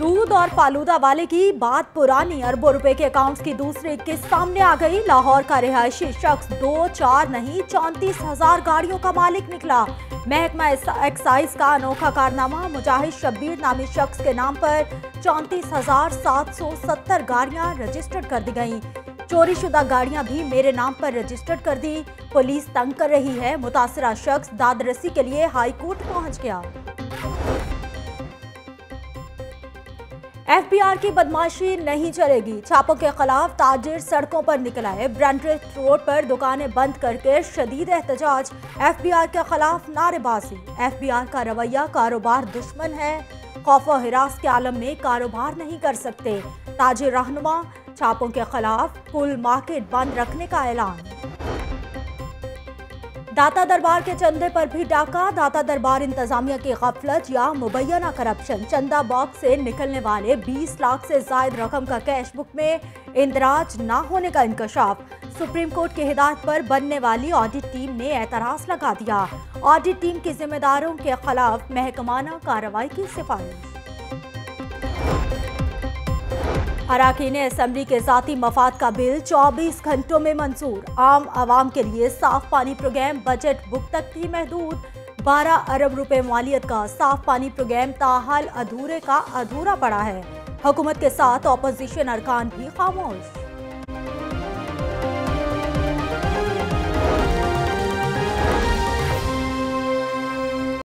दूध और फालूदा वाले की बात पुरानी, अरबों रुपए के अकाउंट्स की दूसरी किस्त सामने आ गई। लाहौर का रिहायशी शख्स 2-4 नहीं 34,000 गाड़ियों का मालिक निकला। महकमा एक्साइज का अनोखा कारनामा, मुजाहिद शब्बीर नामी शख्स के नाम पर 34,770 गाड़ियां रजिस्टर्ड कर दी गईं। चोरी शुदा गाड़ियां भी मेरे नाम पर रजिस्टर्ड कर दी। पुलिस तंग कर रही है। मुतासरा शख्स दादरसी के लिए हाई कोर्ट पहुंच गया। एफबीआर की बदमाशी नहीं चलेगी, छापों के खिलाफ ताजिर सड़कों पर निकला है। ब्रंटरेथ रोड पर दुकानें बंद करके शदीद एहतजाज, एफबीआर के खिलाफ नारेबाजी। एफबीआर का रवैया कारोबार दुश्मन है, खौफ और हिरास के आलम में कारोबार नहीं कर सकते। ताजिर रहनुमा, छापों के खिलाफ कुल मार्केट बंद रखने का ऐलान। दाता दरबार के चंदे पर भी डाका, दाता दरबार इंतजामिया की गफलत या मुबैना करप्शन। चंदा बॉक्स से निकलने वाले 20 लाख से ज्यादा रकम का कैश बुक में इंदराज न होने का इंकशाफ। सुप्रीम कोर्ट की हिदायत पर बनने वाली ऑडिट टीम ने एतराज लगा दिया। ऑडिट टीम के जिम्मेदारों के खिलाफ महकमाना कार्रवाई की सिफारिश। अराकीन असेंबली के ज़ाती मफाद का बिल 24 घंटों में मंजूर। आम आवाम के लिए साफ पानी प्रोग्राम बजट बुक तक ही महदूद। 12 अरब रुपए मालियत का साफ पानी प्रोग्राम ताहाल अधूरे का अधूरा पड़ा है। हुकूमत के साथ अपोजिशन अरकान भी खामोश।